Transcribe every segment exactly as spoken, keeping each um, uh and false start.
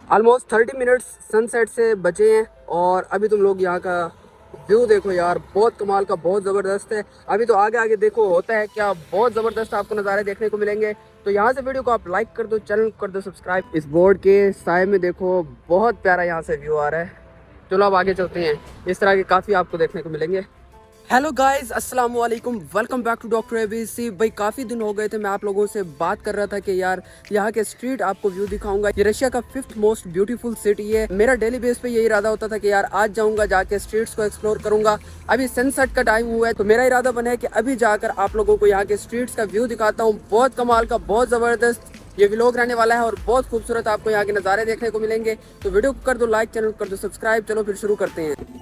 Almost thirty minutes sunset से बचे हैं और अभी तुम लोग यहाँ का व्यू देखो यार, बहुत कमाल का, बहुत ज़बरदस्त है। अभी तो आगे आगे देखो होता है क्या, बहुत ज़बरदस्त आपको नज़ारे देखने को मिलेंगे। तो यहाँ से वीडियो को आप लाइक कर दो, चैनल कर दो सब्सक्राइब। इस बोर्ड के साए में देखो बहुत प्यारा यहाँ से व्यू आ रहा है। चलो अब आगे चलते हैं, इस तरह के काफ़ी आपको देखने को मिलेंगे। हेलो गाइस, अस्सलाम वालेकुम, welcome back to doctor ABC. भाई काफ़ी दिन हो गए थे, मैं आप लोगों से बात कर रहा था कि यार यहाँ के स्ट्रीट आपको व्यू दिखाऊंगा। ये रशिया का फिफ्थ मोस्ट ब्यूटीफुल सिटी है। मेरा डेली बेस पे यही इरादा होता था कि यार आज जाऊंगा, जाके स्ट्रीट्स को एक्सप्लोर करूंगा। अभी सनसेट का टाइम हुआ है तो मेरा इरादा बना है कि अभी जाकर आप लोगों को यहाँ के स्ट्रीट्स का व्यू दिखाता हूँ। बहुत कमाल का, बहुत ज़बरदस्त ये व्लॉग रहने वाला है और बहुत खूबसूरत आपको यहाँ के नज़ारे देखने को मिलेंगे। तो वीडियो को कर दो लाइक, चैनल कर दो सब्सक्राइब। चलो फिर शुरू करते हैं।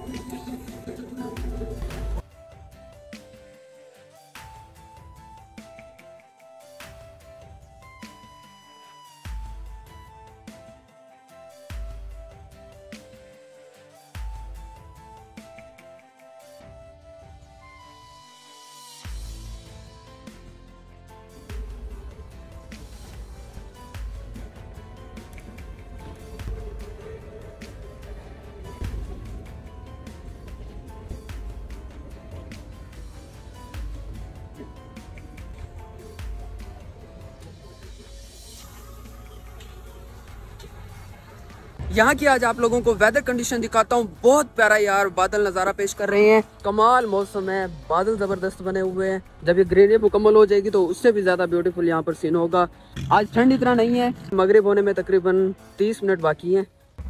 यहाँ की आज आप लोगों को वेदर कंडीशन दिखाता हूँ। बहुत प्यारा यार बादल नज़ारा पेश कर रहे हैं। कमाल मौसम है, बादल ज़बरदस्त बने हुए हैं। जब ये ग्रीनरी मुकम्मल हो जाएगी तो उससे भी ज़्यादा ब्यूटीफुल यहाँ पर सीन होगा। आज ठंड इतना नहीं है, मगरिब होने में तकरीबन तीस मिनट बाकी हैं।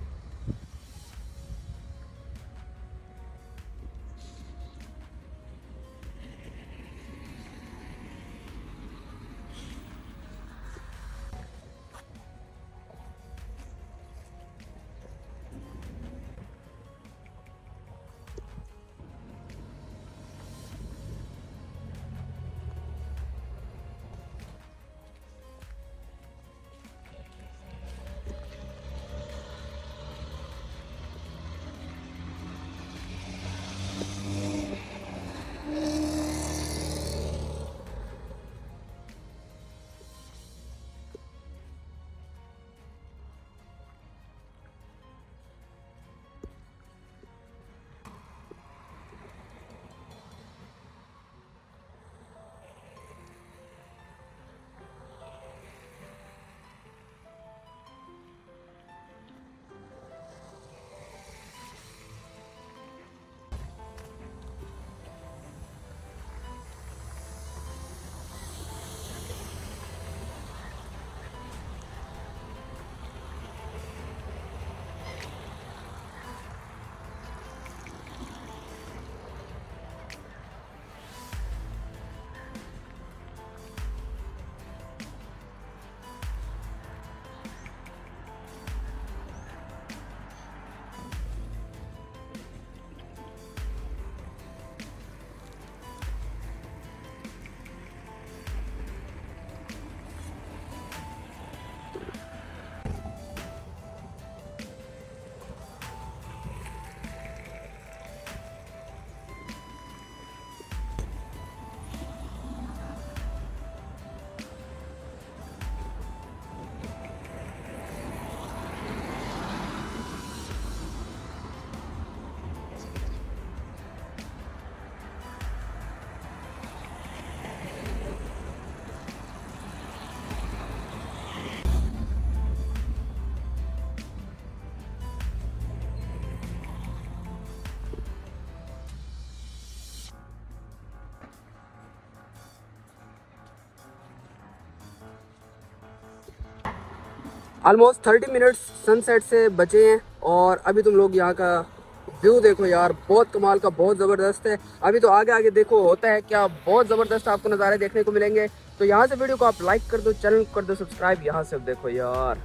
ऑलमोस्ट थर्टी मिनट्स सनसेट से बचे हैं और अभी तुम लोग यहाँ का व्यू देखो यार, बहुत कमाल का, बहुत ज़बरदस्त है। अभी तो आगे आगे देखो होता है क्या, बहुत ज़बरदस्त आपको नज़ारे देखने को मिलेंगे। तो यहाँ से वीडियो को आप लाइक कर दो, चैनल कर दो सब्सक्राइब। यहाँ से देखो यार,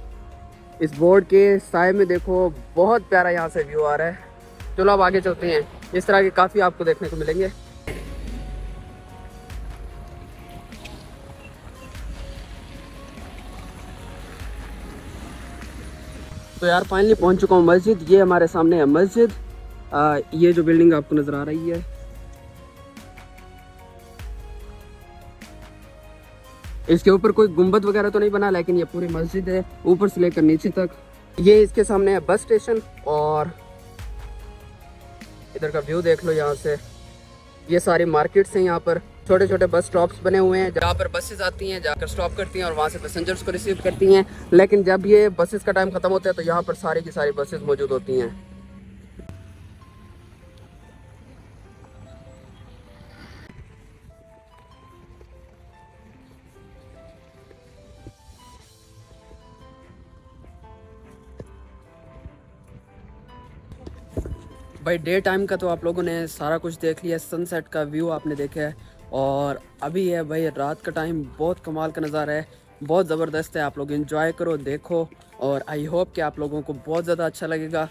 इस बोर्ड के साए में देखो बहुत प्यारा यहाँ से व्यू आ रहा है। चलो अब आगे चलते हैं, इस तरह के काफ़ी आपको देखने को मिलेंगे। तो यार फाइनली पहुंच चुका हूँ मस्जिद। ये हमारे सामने है मस्जिद। आ, ये जो बिल्डिंग आपको नज़र आ रही है, इसके ऊपर कोई गुंबद वगैरह तो नहीं बना, लेकिन ये पूरी मस्जिद है ऊपर से लेकर नीचे तक। ये इसके सामने है बस स्टेशन और इधर का व्यू देख लो यहाँ से। ये सारी मार्केट्स हैं, यहाँ पर छोटे छोटे बस स्टॉप्स बने हुए हैं जहाँ पर बसेस आती हैं, जाकर स्टॉप करती हैं और वहाँ से पैसेंजर्स को रिसीव करती हैं। लेकिन जब ये बसेस का टाइम खत्म होता है तो यहाँ पर सारी की सारी बसेस मौजूद होती हैं। भाई डे टाइम का तो आप लोगों ने सारा कुछ देख लिया, सनसेट का व्यू आपने देखा है और अभी है भाई रात का टाइम। बहुत कमाल का नज़ारा है, बहुत ज़बरदस्त है। आप लोग एंजॉय करो, देखो और आई होप कि आप लोगों को बहुत ज़्यादा अच्छा लगेगा।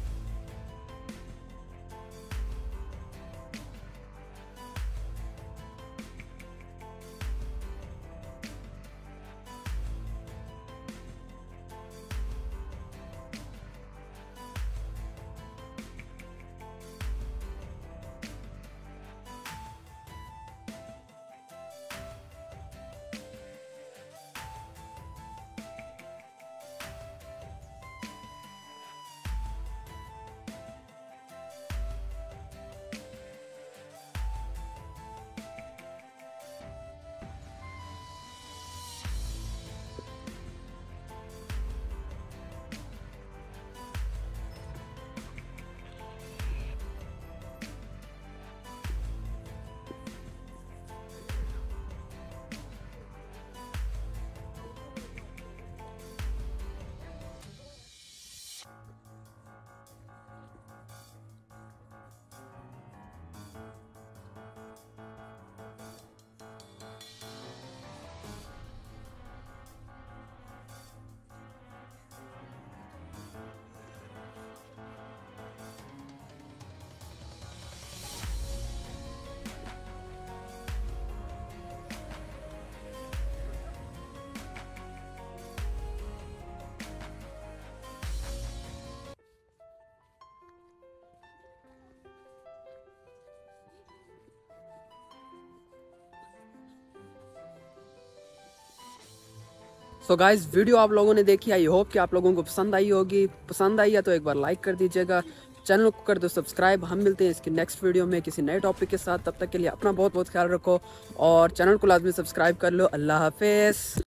सो गाइज वीडियो आप लोगों ने देखी, आई होप कि आप लोगों को पसंद आई होगी। पसंद आई है तो एक बार लाइक कर दीजिएगा, चैनल को कर दो सब्सक्राइब। हम मिलते हैं इसकी नेक्स्ट वीडियो में किसी नए टॉपिक के साथ। तब तक के लिए अपना बहुत बहुत ख्याल रखो और चैनल को लाजमी सब्सक्राइब कर लो। अल्लाह हाफिज़।